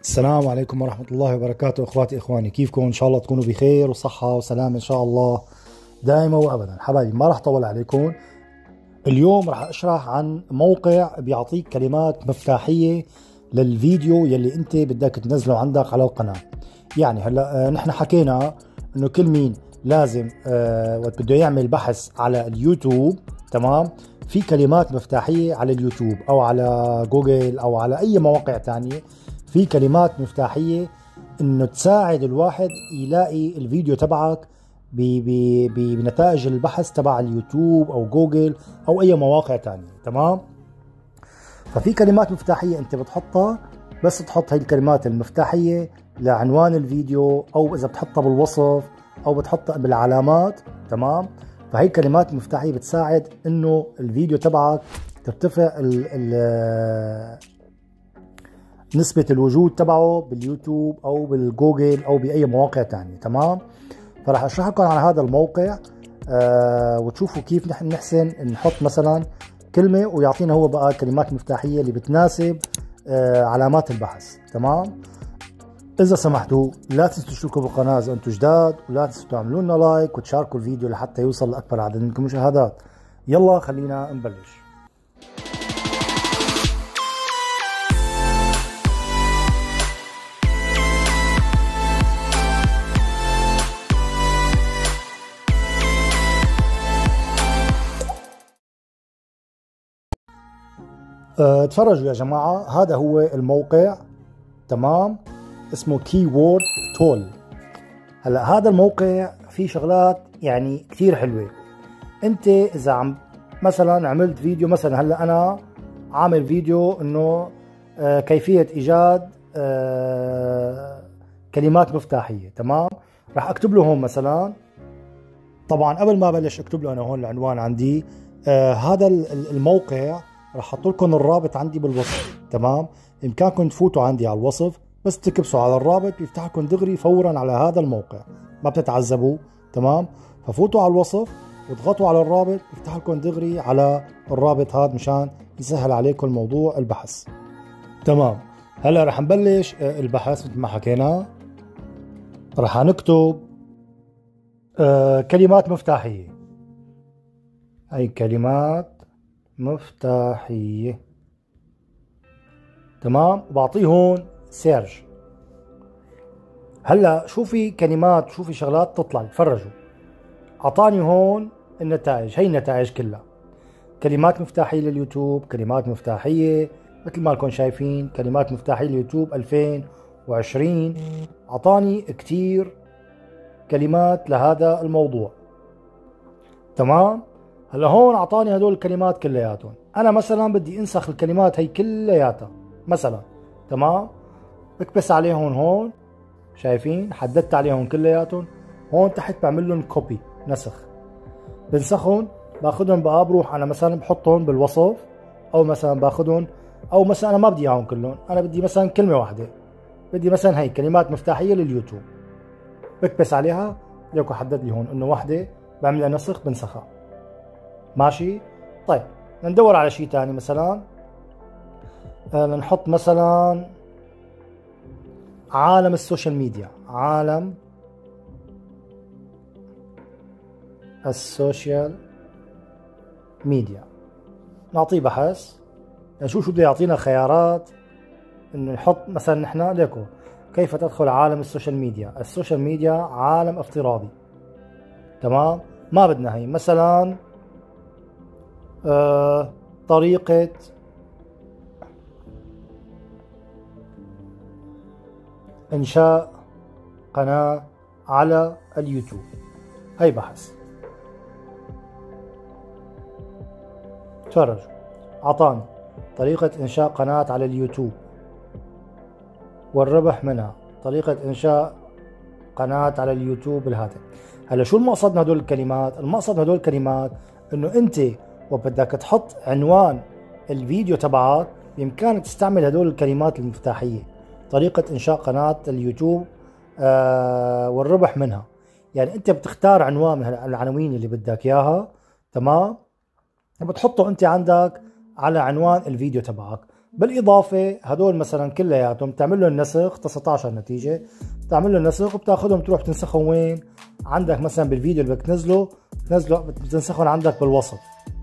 السلام عليكم ورحمة الله وبركاته. اخواتي اخواني، كيفكم؟ ان شاء الله تكونوا بخير وصحة وسلام ان شاء الله دائما وابدا. حبايبي ما راح اطول عليكم. اليوم راح اشرح عن موقع بيعطيك كلمات مفتاحية للفيديو يلي انت بدك تنزله عندك على القناة. يعني هلا نحن حكينا انه كل مين لازم وقت بده يعمل بحث على اليوتيوب، تمام، في كلمات مفتاحية على اليوتيوب او على جوجل او على اي مواقع تانية، في كلمات مفتاحية انه تساعد الواحد يلاقي الفيديو تبعك بنتائج البحث تبع اليوتيوب او جوجل او اي مواقع تانية، تمام. ففي كلمات مفتاحية انت بتحطها، بس تحط هاي الكلمات المفتاحية لعنوان الفيديو، او اذا بتحطها بالوصف او بتحطها بالعلامات، تمام. فهي الكلمات المفتاحية بتساعد انه الفيديو تبعك ترتفع نسبة الوجود تبعه باليوتيوب او بالجوجل او باي مواقع تانية، تمام. فراح اشرح لكم عن هذا الموقع وتشوفوا كيف نحن نحسن نحط مثلا كلمة ويعطينا هو بقى كلمات مفتاحية اللي بتناسب علامات البحث، تمام. اذا سمحتوا لا تنسوا تشتركوا بالقناة اذا انتم جداد، ولا تنسوا تعملوا لنا لايك وتشاركوا الفيديو لحتى يوصل لاكبر عدد من المشاهدات. يلا خلينا نبلش. تفرجوا يا جماعة، هذا هو الموقع، تمام، اسمه كيورد تول. هلا هذا الموقع فيه شغلات يعني كثير حلوة. انت اذا مثلا عملت فيديو، مثلا هلا انا عامل فيديو انه كيفية ايجاد كلمات مفتاحية، تمام. راح اكتب له هون مثلا، طبعا قبل ما ابلش اكتب له انا هون العنوان عندي، هذا الموقع راح احط لكم الرابط عندي بالوصف، تمام. بامكانكم تفوتوا عندي على الوصف، بس تكبسوا على الرابط بيفتح لكم دغري فورا على هذا الموقع، ما بتتعذبوا، تمام. ففوتوا على الوصف واضغطوا على الرابط بيفتح لكم دغري على الرابط هذا مشان يسهل عليكم الموضوع البحث، تمام. هلا رح نبلش البحث مثل ما حكينا. رح نكتب كلمات مفتاحية، هي كلمات مفتاحية، تمام. وبعطيه هون سيرش. هلا شوفي كلمات، شوفي شغلات تطلع، تفرجوا. اعطاني هون النتائج، هي النتائج كلها كلمات مفتاحية لليوتيوب، كلمات مفتاحية مثل ما لكم شايفين، كلمات مفتاحية لليوتيوب 2020. اعطاني كتير كلمات لهذا الموضوع، تمام. هلا هون اعطاني هدول الكلمات كلياتهم. انا مثلا بدي انسخ الكلمات هي كلياتها مثلا، تمام. بكبس عليهم هون، شايفين حددت عليهم كلياتهم. هون تحت بعمل لهم كوبي، نسخ، بنسخهم. باخذهم بقى بروح انا مثلا بحطهم بالوصف، او مثلا باخذهم، او مثلا انا ما بدي اياهم كلهم، انا بدي مثلا كلمه واحده، بدي مثلا هي كلمات مفتاحيه لليوتيوب. بكبس عليها ليكو حدد لي هون انه واحده، بعمل لها نسخ بنسخها، ماشي. طيب ندور على شيء ثاني، مثلا نحط مثلا عالم السوشيال ميديا، عالم السوشيال ميديا. نعطيه بحث نشوف شو بده يعطينا خيارات. انه نحط مثلا نحن ليكو كيف تدخل عالم السوشيال ميديا. السوشيال ميديا عالم افتراضي، تمام. ما بدنا هي. مثلا طريقة إنشاء قناة على اليوتيوب، هي بحث. تفرجوا، أعطاني طريقة إنشاء قناة على اليوتيوب والربح منها، طريقة إنشاء قناة على اليوتيوب بالهاتف. هلا شو المقصد من هدول الكلمات؟ المقصد من هدول الكلمات إنه أنت وبدك تحط عنوان الفيديو تبعك بإمكانك تستعمل هدول الكلمات المفتاحية، طريقة إنشاء قناة اليوتيوب والربح منها. يعني أنت بتختار عنوان من العناوين اللي بدك إياها، تمام، وبتحطه أنت عندك على عنوان الفيديو تبعك. بالاضافه هدول مثلا كلياتهم بتعمل لهم نسخ 19 نتيجه، بتعمل لهم نسخ وبتاخذهم تروح تنسخهم وين؟ عندك مثلا بالفيديو اللي بدك تنزله بتنسخهم عندك بالوصف.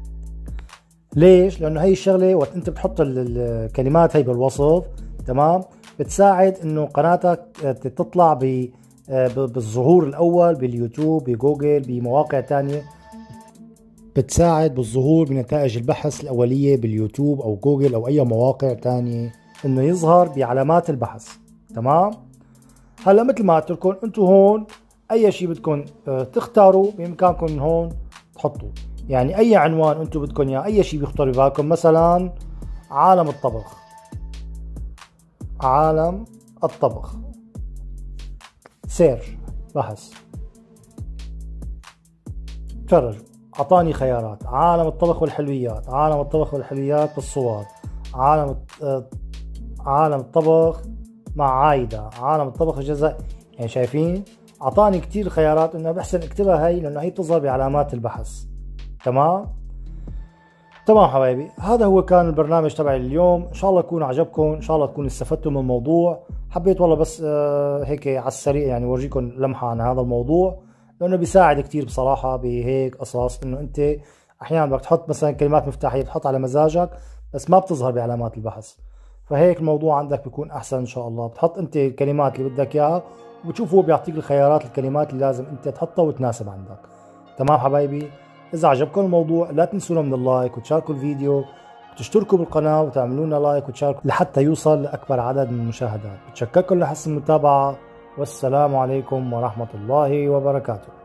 ليش؟ لانه هي الشغله وقت انت بتحط الكلمات هي بالوصف، تمام، بتساعد انه قناتك تطلع بالظهور الاول باليوتيوب بجوجل بمواقع تانية، بتساعد بالظهور بنتائج البحث الاوليه باليوتيوب او جوجل او اي مواقع تانية انه يظهر بعلامات البحث. تمام. هلا مثل ما قلت لكم انتم هون اي شيء بدكم تختاروا بامكانكم من هون تحطوا، يعني اي عنوان انتم بدكم اياه، اي شيء بيخطر ببالكم، مثلا عالم الطبخ، عالم الطبخ، سيرش بحث، تفرجوا اعطاني خيارات، عالم الطبخ والحلويات، عالم الطبخ والحلويات بالصور، عالم الطبخ مع عايدة، عالم الطبخ الجزائري، يعني شايفين اعطاني كتير خيارات، انه بحسن اكتبها هي لانه هي بتظهر بعلامات البحث. تمام حبايبي، هذا هو كان البرنامج تبعي اليوم، ان شاء الله يكون عجبكم، ان شاء الله تكونوا استفدتوا من الموضوع. حبيت والله بس هيك على السريع يعني ورجيكم لمحة عن هذا الموضوع، لانه بيساعد كتير بصراحة بهيك قصص، انه انت احيانا بدك تحط مثلا كلمات مفتاحية بتحط على مزاجك بس ما بتظهر بعلامات البحث، فهيك الموضوع عندك بيكون احسن ان شاء الله. بتحط انت الكلمات اللي بدك اياها وبتشوف هو بيعطيك الخيارات الكلمات اللي لازم انت تحطها وتناسب عندك. تمام حبايبي، اذا عجبكم الموضوع لا تنسونا من اللايك وتشاركوا الفيديو وتشتركوا بالقناة وتعملوا لنا لايك وتشاركوا لحتى يوصل لأكبر عدد من المشاهدات. بتشكركم لحسن المتابعة، والسلام عليكم ورحمة الله وبركاته.